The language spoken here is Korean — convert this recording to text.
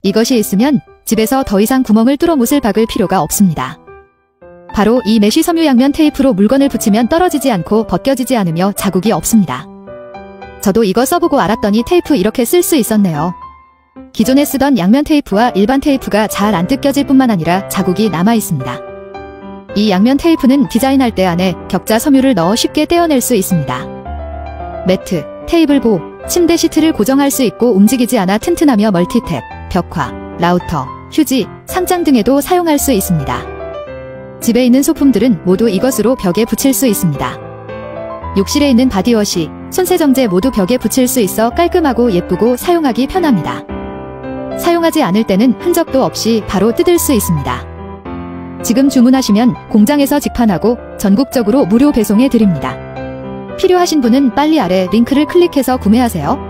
이것이 있으면 집에서 더 이상 구멍을 뚫어 못을 박을 필요가 없습니다. 바로 이 메쉬 섬유 양면 테이프로 물건을 붙이면 떨어지지 않고 벗겨지지 않으며 자국이 없습니다. 저도 이거 써보고 알았더니 테이프 이렇게 쓸 수 있었네요. 기존에 쓰던 양면 테이프와 일반 테이프가 잘 안 뜯겨질 뿐만 아니라 자국이 남아 있습니다. 이 양면 테이프는 디자인할 때 안에 격자 섬유를 넣어 쉽게 떼어낼 수 있습니다. 매트, 테이블 보, 침대 시트를 고정할 수 있고 움직이지 않아 튼튼하며 멀티탭, 벽화, 라우터, 휴지, 상장 등에도 사용할 수 있습니다. 집에 있는 소품들은 모두 이것으로 벽에 붙일 수 있습니다. 욕실에 있는 바디워시, 손세정제 모두 벽에 붙일 수 있어 깔끔하고 예쁘고 사용하기 편합니다. 사용하지 않을 때는 흔적도 없이 바로 뜯을 수 있습니다. 지금 주문하시면 공장에서 직판하고 전국적으로 무료 배송해 드립니다. 필요하신 분은 빨리 아래 링크를 클릭해서 구매하세요.